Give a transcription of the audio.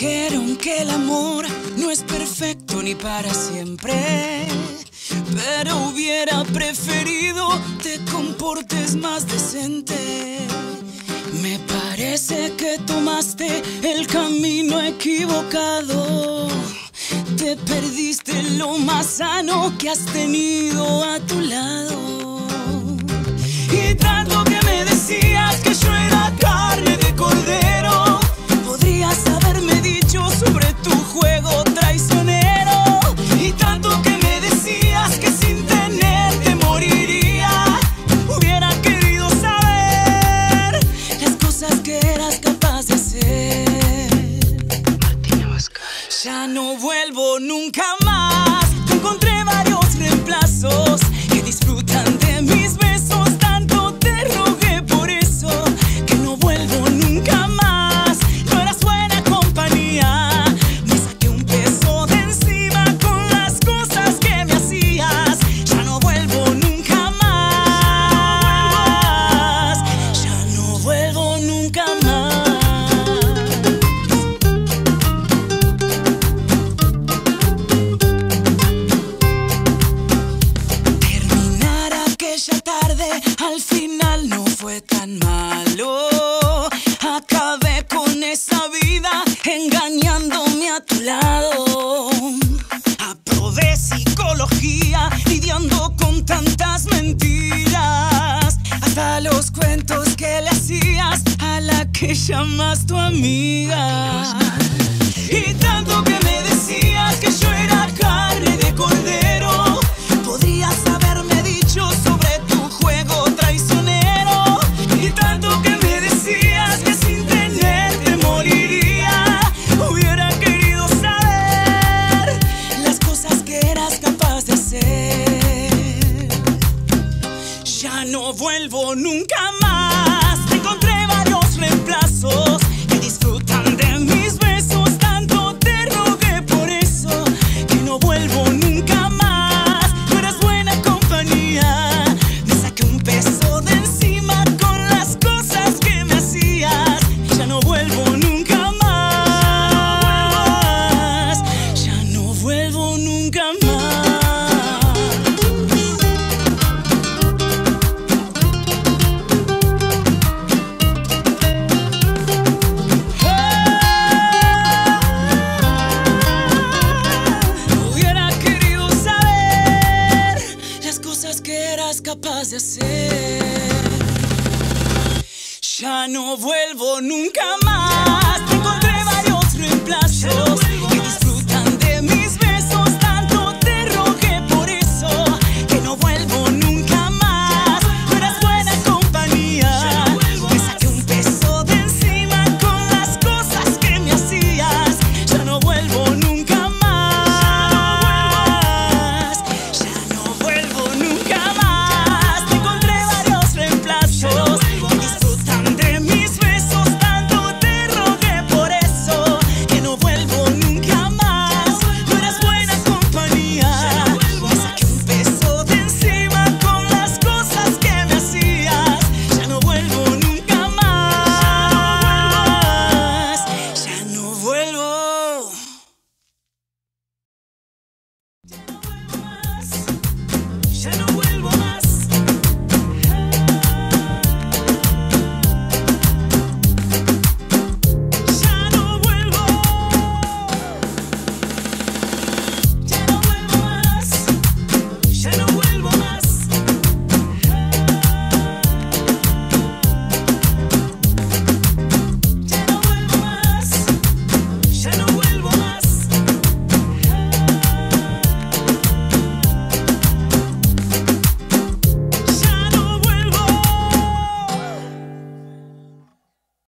dijeron que el amor no es perfecto ni para siempre, pero hubiera preferido te comportes más decente. Me parece que tomaste el camino equivocado. Te perdiste lo más sano que has tenido a tu lado. Y tanto que me decías que yo era carne de cordero, podrías haberme dicho sobre tu juego traicionero. Y tanto que me decías que sin tenerte moriría, hubiera querido saber las cosas que eras capaz de hacer. Ya no vuelvo nunca más. Encontré varios reemplazos que disfrutan de mis besos. Tanto te rogué por eso que no vuelvo nunca más. No eras buena compañía. Me saqué un peso de encima con las cosas que me hacías. Ya no vuelvo nunca más. Ya no vuelvo nunca más. Al final no fue tan malo. Acabé con esa vida engañándome a tu lado. Aprobé psicología lidiando con tantas mentiras. Hasta los cuentos que le hacías a la que llamas tu amiga. Y tanto que me decías que yo era carne de cordero, podrías haberme dicho sobre tu juego traicionero. Y tanto que me decías que sin tenerte moriría, hubiera querido saber las cosas que eras capaz de hacer. Ya no vuelvo nunca más. Encontré varios reemplazos que disfrutan de mis besos. Tanto te rogué por eso que no vuelvo nunca más. No eras buena compañía. Me saqué un peso de encima con las cosas que me hacías. Ya no vuelvo nunca más. Ya no vuelvo nunca más. Hubiera querido saber las cosas que eras capaz de hacer. Ya no vuelvo nunca más. Encontré varios reemplazos